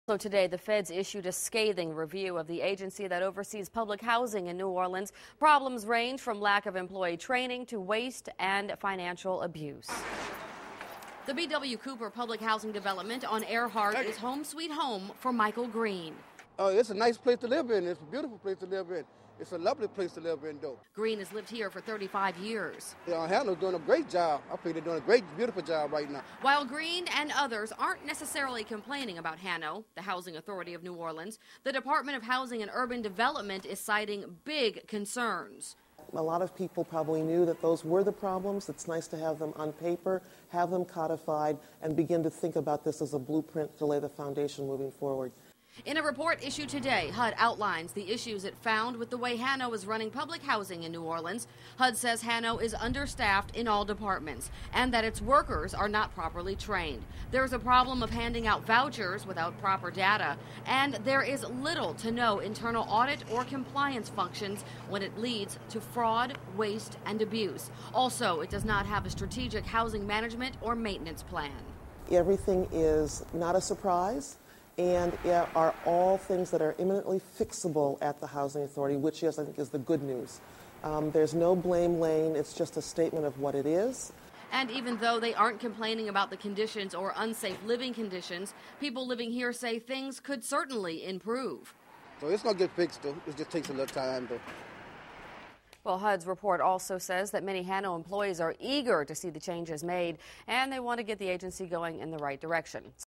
So today, the feds issued a scathing review of the agency that oversees public housing in New Orleans. Problems range from lack of employee training to waste and financial abuse. The B.W. Cooper Public Housing Development on Earhart is home sweet home for Michael Green. It's a nice place to live in. It's a beautiful place to live in. It's a lovely place to live in, though. Green has lived here for 35 years. HANO's doing a great job. I think they're doing a great, beautiful job right now. While Green and others aren't necessarily complaining about HANO, the Housing Authority of New Orleans, the Department of Housing and Urban Development is citing big concerns. A lot of people probably knew that those were the problems. It's nice to have them on paper, have them codified, and begin to think about this as a blueprint to lay the foundation moving forward. In a report issued today, HUD outlines the issues it found with the way HANO is running public housing in New Orleans. HUD says HANO is understaffed in all departments and that its workers are not properly trained. There is a problem of handing out vouchers without proper data, and there is little to no internal audit or compliance functions when it leads to fraud, waste, and abuse. Also, it does not have a strategic housing management or maintenance plan. Everything is not a surprise, and are all things that are imminently fixable at the Housing Authority, which I think is the good news. There's no blame lane. It's just a statement of what it is. And even though they aren't complaining about the conditions or unsafe living conditions, people living here say things could certainly improve. So it's going to get fixed, though. It just takes a little time, though. Well, HUD's report also says that many HANO employees are eager to see the changes made, and they want to get the agency going in the right direction.